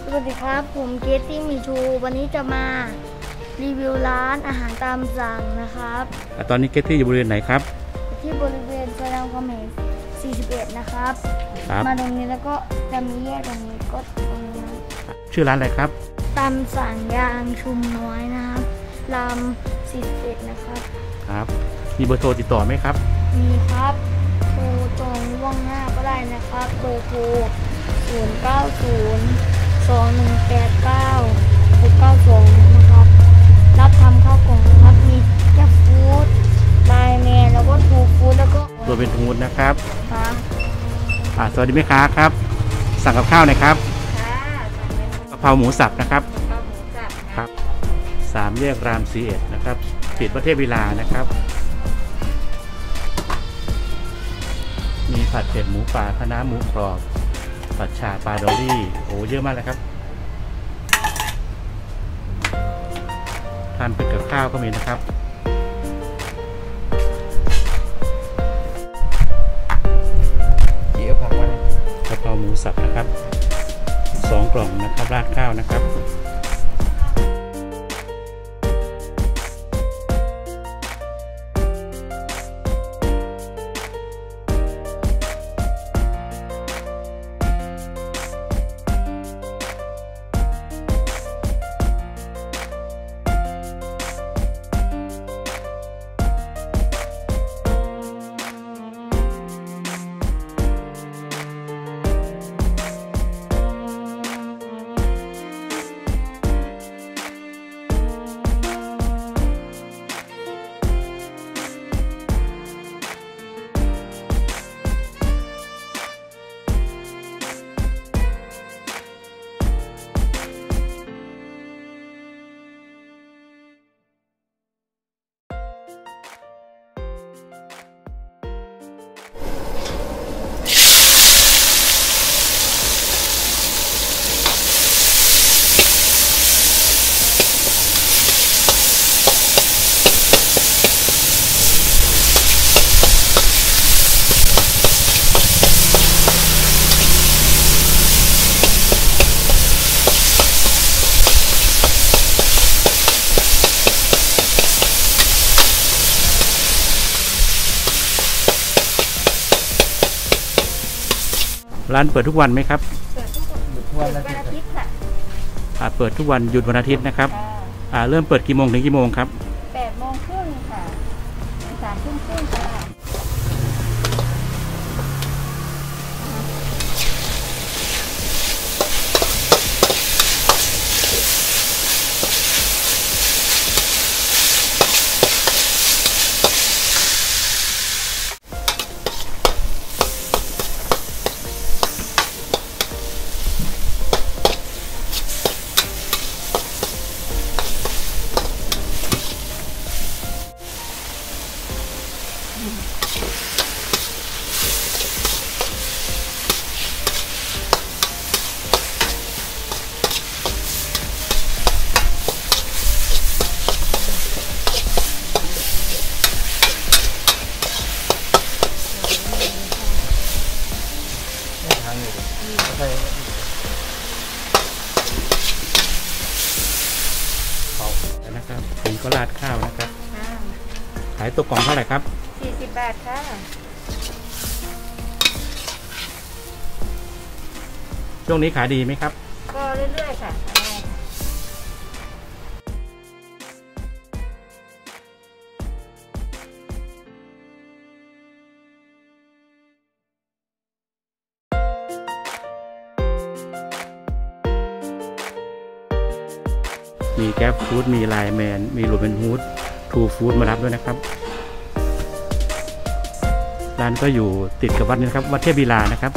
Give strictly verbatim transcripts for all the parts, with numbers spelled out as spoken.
วัสดีครับผมเกตตี้มีชูวันนี้จะมารีวิวร้านอาหารตามสั่งนะครับตอนนี้เกตตี้อยู่บริเวณไหนครับที่บริเวณสนามคอมเมนสี่สิบเอ็ดนะครับมาตรงนี้แล้วก็จะมีแยกตรงนี้ก็ตรงนี้ชื่อร้านอะไรครับตามสั่งยางชุมน้อยนะครับรามสี่สิบเอ็ดนะครับครับมีเบอร์โทรติดต่อไหมครับมีครับโทรจองล่วงหน้าก็ได้นะครับเบอร์โทรศูนย์เก้าศูนย์สองหนึ่งแปดเก้าหกเก้าสองนะครับรับทำข้าวกล่องนะครับมีแค่ฟู้ดไลน์แมนแล้วก็ทูฟู้ดแล้วก็ตัวเป็นทูนนะครับครับอ่าสวัสดีแม่ค้าครับสั่งกับข้าวหน่อยครับค่ะกะเพราหมูสับนะครับกะเพราหมูสับครับสามแยกรามสี่เอ็ดนะครับติดวัดเทพวิลานะครับมีผัดเผ็ดหมูป่าคะน้าหมูกรอบผัดชาปลาดอลลี่โอ้เยอะมากเลยครับทานเป็นกับข้าวก็มีนะครับเกี่ยวผักไว้กะเพราหมูสับนะครับสองกล่องนะครับราดข้าวนะครับร้านเปิดทุกวันไหมครับเปิดทุกวันวันอาทิตย์ค่ะเปิดทุกวันหยุดวันอาทิตย์นะครับเริ่มเปิดกี่โมงถึงกี่โมงครับแปดโมงครึ่งค่ะสามทุ่มครึ่งค่ะนะครับถึงก็ราดข้าวนะครับขายตัวกล่องเท่าไหร่ครับสี่สิบบาทค่ะช่วงนี้ขายดีไหมครับก็เรื่อยๆค่ะมีแก๊ปฟู้ดมีไลน์แมนมีโรบินฮูดทูฟู้ดมารับด้วยนะครับร้านก็อยู่ติดกับวัดนี้นะครับวัดเทพวิลานะครับ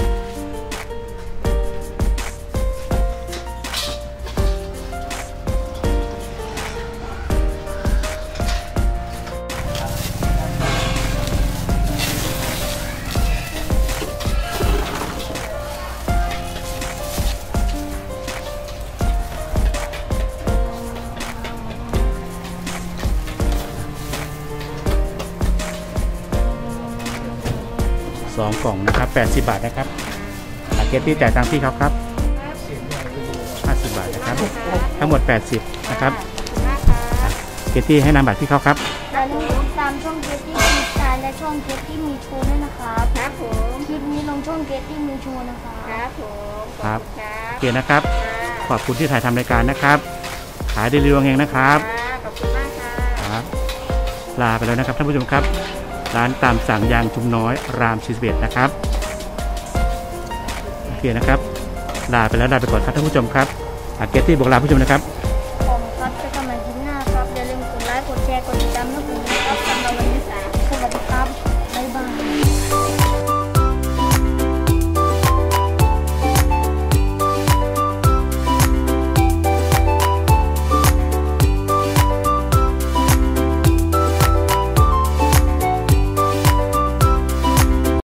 สองกล่องนะครับแปดสิบบาทนะครับเกตตี้จ่ายตังค์พี่เขาครับห้าสิบทั้งหมดแปดสิบนะครับขอบคุณมากครับเกตตี้ให้นามบัตรพี่เขาครับอย่าลืมติดตามช่องเกตตี้มีสไตล์และช่องเกตตี้มีโชว์ด้วยนะครับครับผมคลิปนี้ลงช่องเกตตี้มีโชว์นะครับครับผมครับโอเคนะครับ ขอบคุณที่ถ่ายทำรายการนะครับ ขายได้เรื่องเองนะครับขอบคุณมากค่ะครับลาไปแล้วนะครับท่านผู้ชมครับ ร้านตามสั่งยางชุมน้อยรามสี่สิบเอ็ดนะครับโอเคนะครับ ลาไปแล้วลาไปก่อนครับท่านผู้ชมครับเกตตี้บอกลาผู้ชมนะครับ